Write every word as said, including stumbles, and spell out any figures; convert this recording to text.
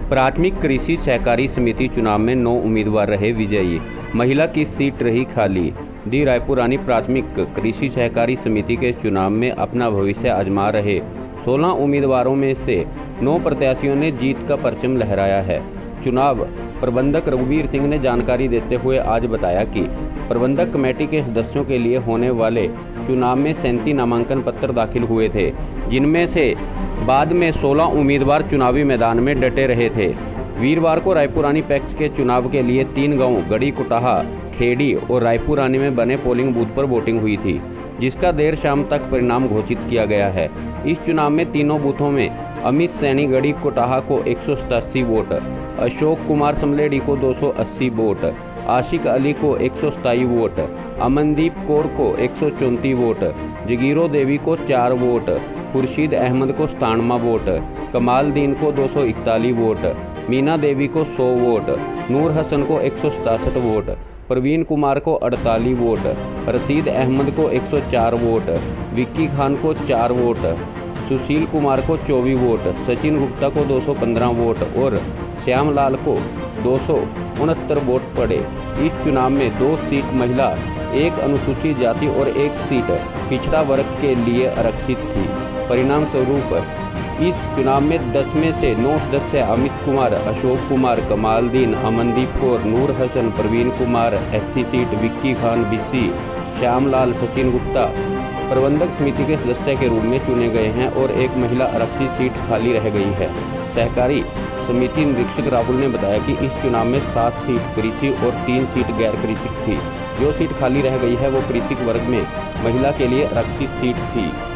प्राथमिक कृषि सहकारी समिति चुनाव में नौ उम्मीदवार रहे विजयी। महिला की सीट रही खाली। दी रायपुर रानी प्राथमिक कृषि सहकारी समिति के चुनाव में अपना भविष्य आजमा रहे सोलह उम्मीदवारों में से नौ प्रत्याशियों ने जीत का परचम लहराया है। चुनाव प्रबंधक रघुवीर सिंह ने जानकारी देते हुए आज बताया कि प्रबंधक कमेटी के सदस्यों के लिए होने वाले चुनाव में सैंतीस नामांकन पत्र दाखिल हुए थे, जिनमें से बाद में सोलह उम्मीदवार चुनावी मैदान में डटे रहे थे। वीरवार को रायपुर रानी पैक्स के चुनाव के लिए तीन गांव गढ़ी कुटाहा, खेड़ी और रायपुर रानी में बने पोलिंग बूथ पर वोटिंग हुई थी, जिसका देर शाम तक परिणाम घोषित किया गया है। इस चुनाव में तीनों बूथों में अमित सैनी गढ़ी कुटाहा को एक सौ सतासी वोट, अशोक कुमार समलेडी को दो सौ अस्सी वोट, आशिक अली को एक सौ सताईस वोट, अमनदीप कौर को एक सौ चौंतीस वोट, जगीरो देवी को चार वोट, खुर्शीद अहमद को सतानवा वोट, कमालदीन को दो सौ इकतालीस वोट, मीना देवी को सौ वोट, नूर हसन को एक सौ सतासठ वोट, प्रवीण कुमार को अड़तालीस वोट, रशीद अहमद को एक सौ चार वोट, विक्की खान को चार वोट, सुशील कुमार को चौबीस वोट, सचिन गुप्ता को दो सौ पंद्रह वोट और श्यामलाल को दो सौ उनहत्तर वोट पड़े। इस चुनाव में दो सीट महिला, एक अनुसूचित जाति और एक सीट पिछड़ा वर्ग के लिए आरक्षित थी। परिणाम स्वरूप इस चुनाव में दस में से नौ सदस्य Amit Kumar, Ashok Kumar, Kamaldeen, Amandeep Kaur, Noor Hasan, Praveen Kumar SC seat, Vicky Khan BC, Shyamlal, Sachin Gupta प्रबंधक समिति के सदस्य के रूप में चुने गए हैं और एक महिला आरक्षित सीट खाली रह गई है। सहकारी समिति निरीक्षक राहुल ने बताया कि इस चुनाव में सात सीट कृषि और तीन सीट गैर कृषि थी। जो सीट खाली रह गई है वो कृषि वर्ग में महिला के लिए आरक्षित सीट थी।